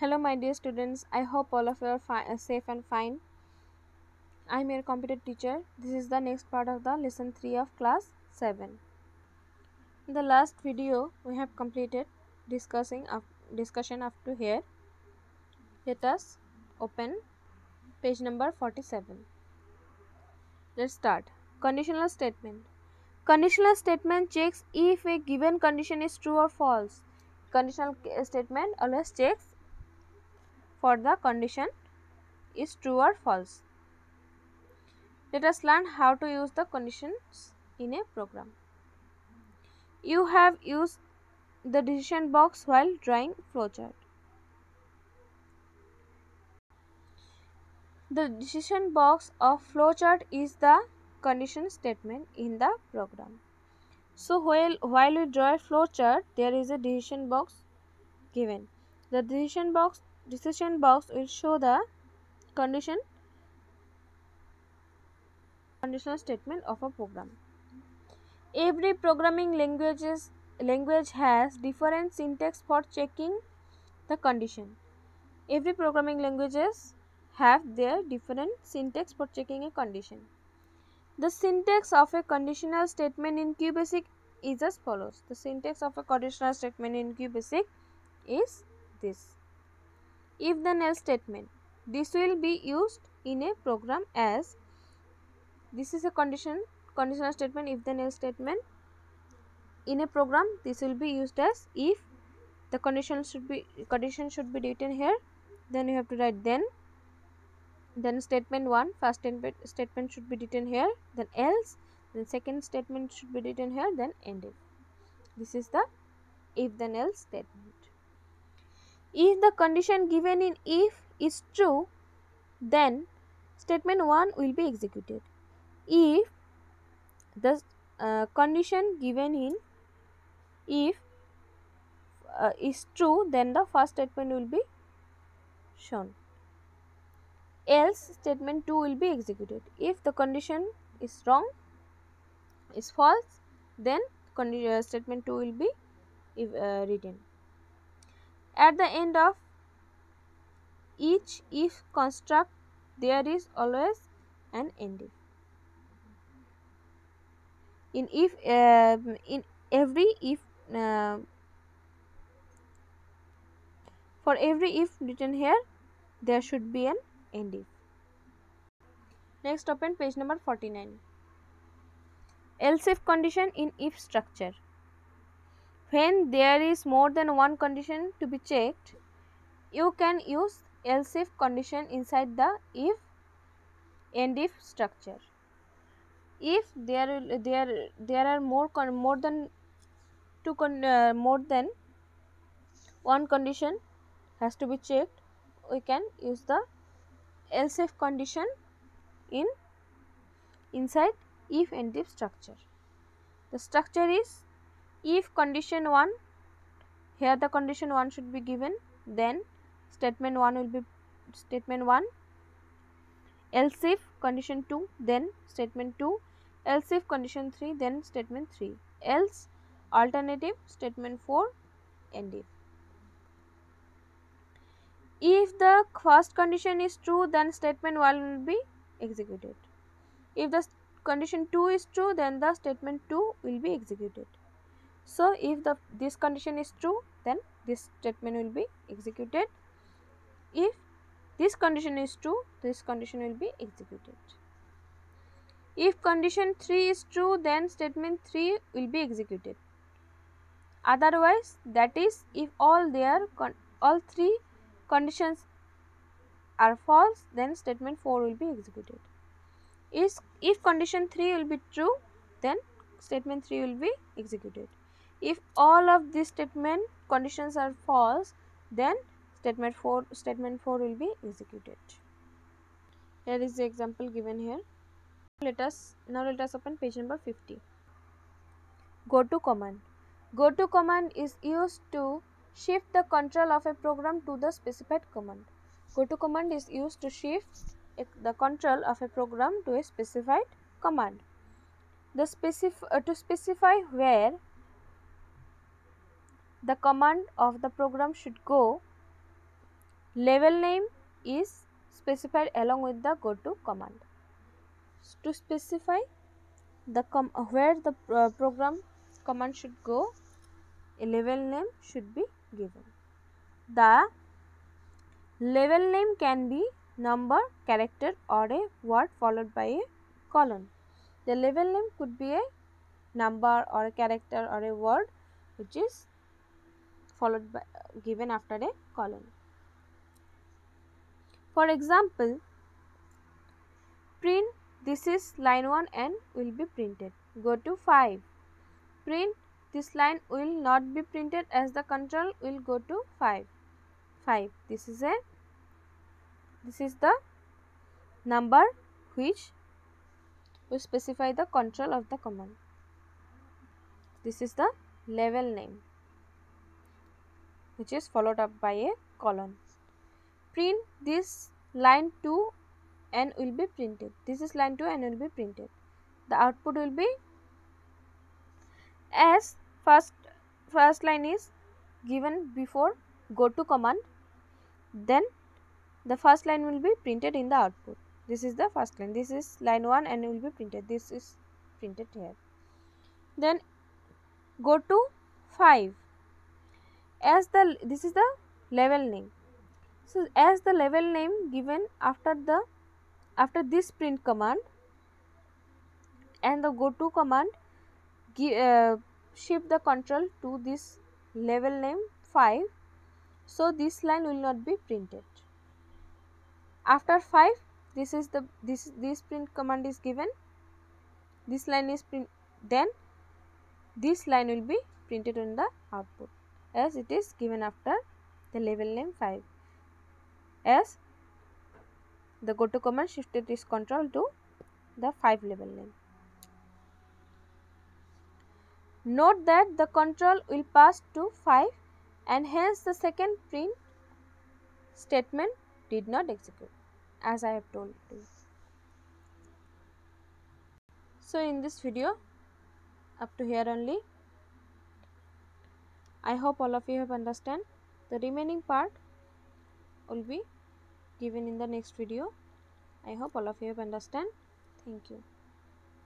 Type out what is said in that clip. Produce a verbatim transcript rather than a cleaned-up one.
Hello my dear students, I hope all of you are fi- uh, safe and fine. I am your computer teacher. This is the next part of the lesson three of class seven. In the last video we have completed discussing up, discussion up to here. Let us open page number forty-seven. Let's start. Conditional statement. Conditional statement checks if a given condition is true or false. Conditional statement always checks for the condition is true or false. Let us learn how to use the conditions in a program. You have used the decision box while drawing flowchart. The decision box of flowchart is the condition statement in the program. So while, while we draw a flowchart, there is a decision box given. The decision box decision box will show the condition conditional statement of a program. Every programming languages language has different syntax for checking the condition. Every programming languages have their different syntax for checking a condition. The syntax of a conditional statement in QBasic is as follows. The syntax of a conditional statement in QBasic is this. If then else statement. This will be used in a program as this is a condition conditional statement. If then else statement in a program, this will be used as if the condition should be condition should be written here, then you have to write then then statement one, first statement should be written here, then else, then second statement should be written here, then end if. This is the if then else statement. If the condition given in if is true, then statement one will be executed. If the uh, condition given in if uh, is true, then the first statement will be shown. Else statement two will be executed. If the condition is wrong, is false, then uh, statement two will be uh, written. At the end of each if construct, there is always an end if. In if uh, in every if uh, for every if written here, there should be an end if. Next, open page number forty-nine. Else if condition in if structure. When there is more than one condition to be checked, you can use else if condition inside the if end if structure. If there there there are more con more than two con uh, more than one condition has to be checked, we can use the else if condition in inside if end if structure. The structure is if condition one, here the condition one should be given, then statement one will be statement one, else if condition two, then statement two, else if condition three, then statement three, else alternative statement four, end if. If the first condition is true, then statement one will be executed. If the condition two is true, then the statement two will be executed. So if the this condition is true, then this statement will be executed. If this condition is true, this condition will be executed. If condition three is true, then statement three will be executed. Otherwise, that is if all their all three conditions are false, then statement four will be executed. Is if condition three will be true, then statement three will be executed. If all of these statement conditions are false, then statement four statement four will be executed. Here is the example given here. Let us now let us open page number fifty. Go to command. Go to command is used to shift the control of a program to the specified command. Go to command is used to shift the control of a program to a specified command. The specif uh, to specify where the command of the program should go, Level name is specified along with the goto command. To specify the com where the uh, program command should go, a level name should be given. The level name can be number, character or a word followed by a colon. The level name could be a number or a character or a word which is followed by uh, given after a colon. For example, print this is line one and will be printed. Go to five. Print this line will not be printed as the control will go to five. five. This is a this is the number which will specify the control of the command. This is the level name which is followed up by a colon. Print this line two and will be printed. This is line two and will be printed. The output will be as first first line is given before go to command, then the first line will be printed in the output. This is the first line. This is line one and will be printed. This is printed here. Then go to five. As the this is the level name. So as the level name given after the after this print command and the go to command, give, uh, shift the control to this level name five. So this line will not be printed. After five, this is the this this print command is given. This line is print. Then this line will be printed on the output as it is given after the level name five. As the go to command shifted this control to the five level name. Note that the control will pass to five and hence the second print statement did not execute, as I have told you. So in this video, up to here only, I hope all of you have understand. The remaining part will be given in the next video. I hope all of you have understand. Thank you.